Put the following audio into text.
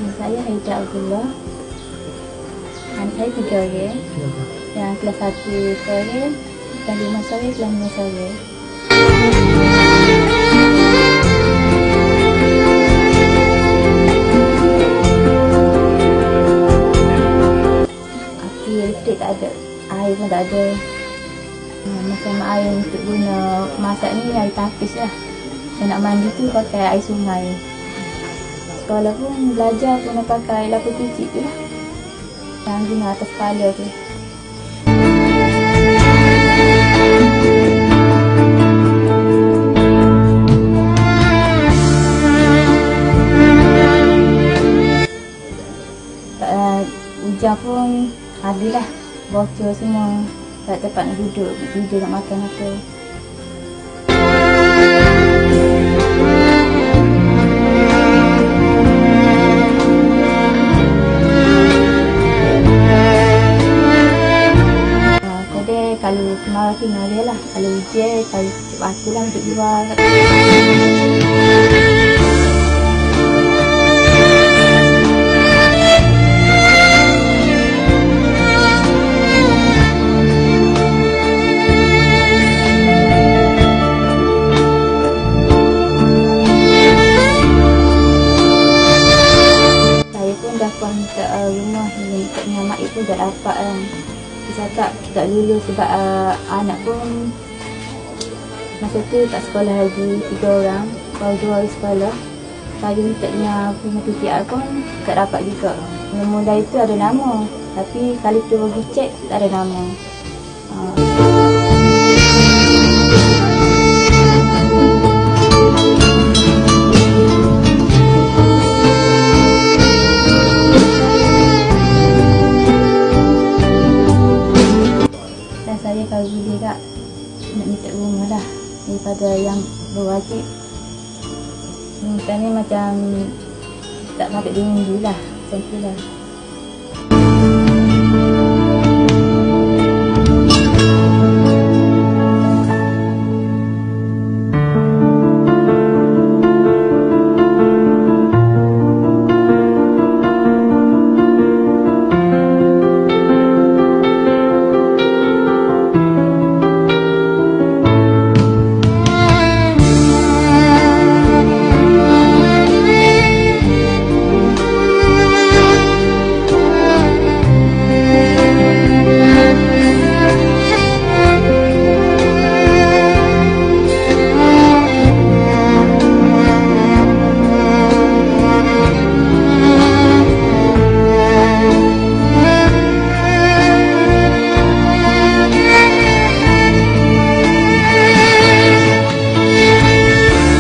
Saya Haida Abdullah. Anak saya 3 orang. Yang kelas 1 sore dan 5 sore, kelas 5 sore. Api elektrik tak ada, air pun tak ada. Macam air untuk guna masak ni air tapis lah. Saya nak mandi tu pakai air sungai. Sekolah pun belajar pun pakai air lapis kecil tu lah, yang guna atas kepala tu. Hujan pun habislah, bocor semua, tak tempat nak duduk, tidur nak makan apa. Kalau kemarau tu nari lah, kalau hujan, kalau waktu lah untuk luar. Saya pun dah kontak rumah ni, kat dengan mak pun dah dapat kan. Dia cakap tak lulus sebab anak pun masa tu tak sekolah lagi, 3 orang, baru 2 orang sekolah. Saya minta punya PTR pun tak dapat juga. Mula itu ada nama, tapi kali tu pergi cek tak ada nama. Saya kalau boleh tak nak minta rumah lah daripada yang berwajib. Minta ni macam tak patut diundi lah, macam tu lah.